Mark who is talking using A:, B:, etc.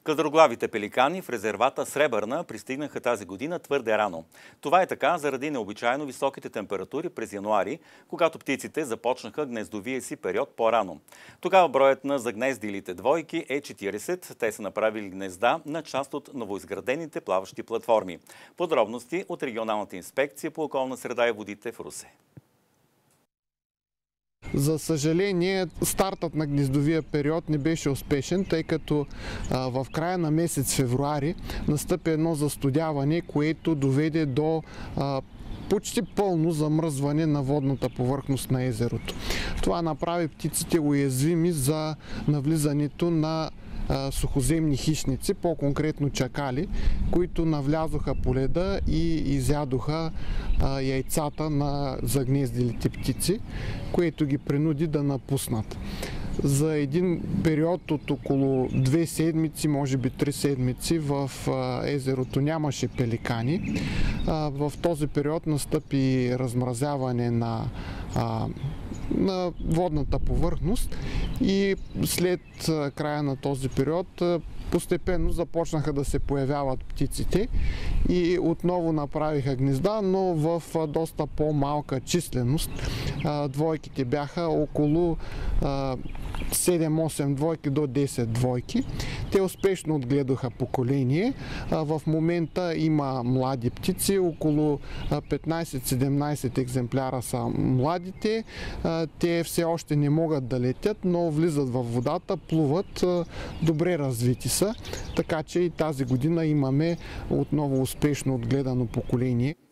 A: Къдроглавите пеликани в резервата Сребърна пристигнаха тази година твърде рано. Това е така заради необичайно високите температури през януари, когато птиците започнаха гнездовия си период по-рано. Тогава броят на загнездилите двойки е 40. Те са направили гнезда на част от новоизградените плаващи платформи. Подробности от Регионалната инспекция по околна среда и водите в Русе.
B: За съжаление, стартът на гнездовия период не беше успешен, тъй като в края на месец февруари настъпи едно застудяване, което доведе до почти пълно замръзване на водната повърхност на езерото. Това направи птиците уязвими за навлизането на сухоземни хищници, по-конкретно чакали, които навлязоха по леда и изядоха яйцата на загнездилите птици, което ги принуди да напуснат. За един период от около 2 седмици, може би 3 седмици, в езерото нямаше пеликани. В този период настъпи размразяване на водната повърхност и след края на този период постепенно започнаха да се появяват птиците и отново направиха гнезда, но в доста по-малка численост. Двойките бяха около 7-8 двойки до 10 двойки. Те успешно отгледаха поколение. В момента има млади птици, около 15-17 екземпляра са младите. Те все още не могат да летят, но влизат във водата, плуват, добре развити са. Така че и тази година имаме отново успешно отгледано поколение.